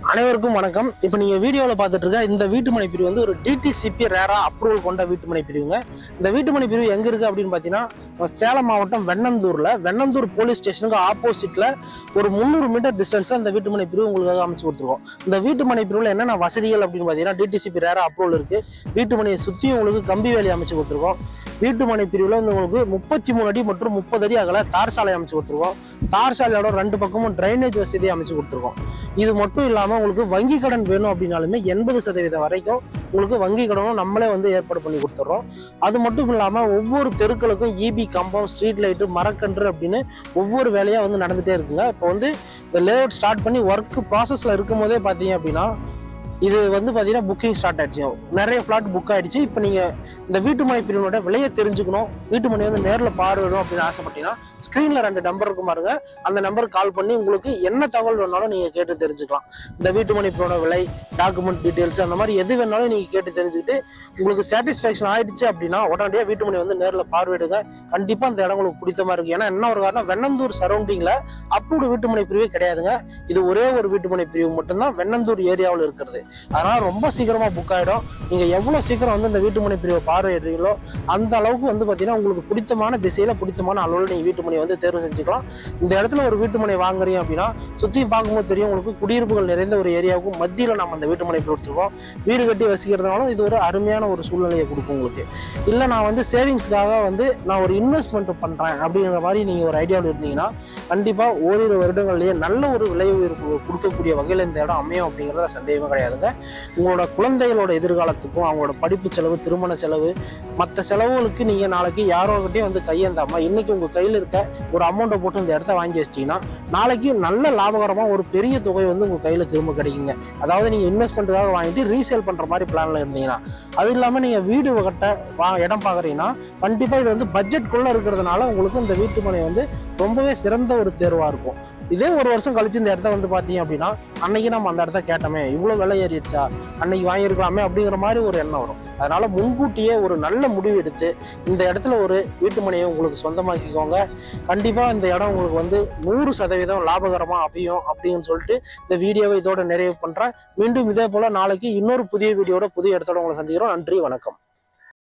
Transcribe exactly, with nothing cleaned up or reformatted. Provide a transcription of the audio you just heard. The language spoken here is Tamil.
அனைவருக்கும் வணக்கம். இப்போ நீங்க வீடியோவில் பார்த்துட்டு இருக்க இந்த வீட்டுமனை பிரிவு வந்து ஒரு டிடிசிபி ரேரா அப்ரூவல் கொண்ட வீட்டுமனை பிரிவுங்க. இந்த வீட்டுமனை பிரிவு எங்க இருக்கு அப்படின்னு பார்த்தீங்கன்னா சேலம் மாவட்டம் வெண்ணந்தூர்ல வெண்ணந்தூர் போலீஸ் ஸ்டேஷனுக்கு ஆப்போசிட்ல ஒரு முந்நூறு மீட்டர் டிஸ்டன்ஸ்ல இந்த வீட்டுமனை பிரிவு உங்களுக்காக அமைச்சு கொடுத்துருக்கோம். இந்த வீட்டுமனை பிரிவுல என்னென்ன வசதிகள் அப்படின்னு பார்த்தீங்கன்னா டிடிசிபி ரேரா அப்ரூவல் இருக்கு. வீட்டுமனையை சுற்றி உங்களுக்கு கம்பி வேலி அமைச்சு கொடுத்துருக்கோம். வீட்டுமனை பிரிவுல வந்து உங்களுக்கு முப்பத்தி மூணு அடி மற்றும் முப்பது அடி அகல தார் சாலை அமைச்சு கொடுத்துருக்கோம். தார் சாலையோட ரெண்டு பக்கமும் டிரைனேஜ் வசதியை அமைச்சு கொடுத்துருக்கோம். இது மட்டும் இல்லாம உங்களுக்கு வங்கி கடன் வேணும் அப்படின்னாலுமே எண்பது சதவீதம் வரைக்கும் உங்களுக்கு வங்கி கடனும் நம்மளே வந்து ஏற்பாடு பண்ணி கொடுத்துட்றோம். அது மட்டும் இல்லாம ஒவ்வொரு தெருக்களுக்கும் இபி கம்பம், ஸ்ட்ரீட் லைட்டு, மரக்கன்று அப்படின்னு ஒவ்வொரு வேலையா வந்து நடந்துட்டே இருக்குங்க. இப்போ வந்து இந்த லே அவுட் ஸ்டார்ட் பண்ணி ஒர்க் ப்ராசஸ்ல இருக்கும் போதே பாத்தீங்க அப்படின்னா இது வந்து பாத்தீங்கன்னா புக்கிங் ஸ்டார்ட் ஆயிடுச்சு. நிறைய பிளாட் புக் ஆயிடுச்சு. இப்போ நீங்க இந்த வீட்டுமனை பிரிவினோட விலையை தெரிஞ்சுக்கணும், வீட்டுமனை வந்து நேரில் பார்வையிடும் அப்படின்னு ஆசைப்பட்டீங்கன்னா ஸ்கிரீன்ல ரெண்டு நம்பர் இருக்கும் பாருங்க, அந்த நம்பருக்கு கால் பண்ணி உங்களுக்கு என்ன தகவல் வேணாலும் நீங்க கேட்டு தெரிஞ்சுக்கலாம். இந்த வீட்டுமனை பிரிவோட விலை, டாக்குமெண்ட் டீடைல்ஸ், அந்த மாதிரி எது வேணாலும் நீங்க கேட்டு தெரிஞ்சுக்கிட்டு உங்களுக்கு சாட்டிஸ்ஃபேக்ஷன் ஆயிடுச்சு அப்படின்னா உடனடியாக வீட்டுமனை வந்து நேரில் பார்வையிடுங்க. கண்டிப்பா அந்த இடம் உங்களுக்கு பிடித்த மாதிரி இருக்கு. ஏன்னா என்ன ஒரு காரணம், வெண்ணந்தூர் சரௌண்டிங்ல அப்ரூவ்டு வீட்டுமனை பிரிவே கிடையாதுங்க. இது ஒரே ஒரு வீட்டுமனை பிரிவு மட்டும்தான் வெண்ணந்தூர் ஏரியாவில் இருக்கிறது. அதனால ரொம்ப சீக்கிரமா புக் ஆயிடும். நீங்க எவ்வளவு சீக்கிரம் வந்து இந்த வீட்டுமனை பிரிவை பார்வையிடுறீங்களோ அந்த அளவுக்கு வந்து பாத்தீங்கன்னா உங்களுக்கு பிடித்தமான திசையில பிடித்தமான அளவில் நீங்க வீட்டுமனை வந்து தேர்வு செஞ்சுக்கலாம். இந்த இடத்துல ஒரு வீட்டுமனை வாங்குறீங்க அப்படின்னா சுத்தி பார்க்கும்போது தெரியும் உங்களுக்கு குடியிருப்புகள் நிறைந்த ஒரு ஏரியாவுக்கும் மத்தியில நம்ம அந்த வீட்டுமனை கொடுத்துருக்கோம். வீடு கட்டி வசிக்கிறதுனாலும் இது ஒரு அருமையான ஒரு சூழ்நிலையை கொடுக்கும் உங்களுக்கு. இல்ல நான் வந்து சேவிங்ஸ்க்காக வந்து நான் ஒரு இன்வெஸ்ட்மெண்ட் பண்றேன் அப்படிங்கிற மாதிரி நீங்க ஒரு ஐடியாவில் இருந்தீங்கன்னா கண்டிப்பா ஓரிரு வருடங்கள்லயே நல்ல ஒரு விலை உயர்வு கொடுக்கக்கூடிய வகையில் இந்த இடம் அமையும் அப்படிங்கிறத சந்தேகமே கிடையாதுங்க. உங்களோட குழந்தைகளோட எதிர்காலத்துக்கும் அவங்களோட படிப்பு செலவு, திருமண செலவு, மற்ற செலவுகளுக்கு நீங்க நாளைக்கு யாரோகிட்டையும் வந்து கையேந்தாம இன்னைக்கு உங்க கையில் இருக்க ஒரு அமௌண்ட்டை போட்டு இந்த இடத்த வாங்கி வச்சிட்டீங்கன்னா நாளைக்கு நல்ல லாபகரமா ஒரு பெரிய தொகை வந்து உங்க கையில திரும்ப கிடைக்குங்க. அதாவது நீங்க இன்வெஸ்ட்மெண்ட்டுக்காக வாங்கிட்டு ரீசேல் பண்ற மாதிரி பிளான்ல இருந்தீங்கன்னா, அது இல்லாம நீங்க வீடு கட்ட வா இடம் பாக்குறீங்கன்னா கண்டிப்பா இது வந்து பட்ஜெட்குள்ள இருக்கிறதுனால உங்களுக்கு இந்த வீட்டுமனை வந்து ரொம்பவே சிறந்த ஒரு தேர்வா இருக்கும். இதே ஒரு வருஷம் கழிச்சு இந்த இடத்த வந்து பாத்தீங்க அப்படின்னா அன்னைக்கு நம்ம அந்த இடத்த கேட்டோமே, இவ்வளவு விலை ஏறிடுச்சா, அன்னைக்கு வாங்கியிருக்கலாமே அப்படிங்கிற மாதிரி ஒரு எண்ணம் வரும். அதனால முன்கூட்டியே ஒரு நல்ல முடிவு எடுத்து இந்த இடத்துல ஒரு வீட்டுமனையை உங்களுக்கு சொந்தமாக்கிக்கோங்க. கண்டிப்பா இந்த இடம் உங்களுக்கு வந்து நூறு சதவீதம் லாபகரமா அமையும் அப்படின்னு சொல்லிட்டு இந்த வீடியோவை இதோட நிறைவு பண்றேன். மீண்டும் இதே போல நாளைக்கு இன்னொரு புதிய வீடியோட புதிய இடத்தோட உங்களை சந்திக்கிறோம். நன்றி, வணக்கம்.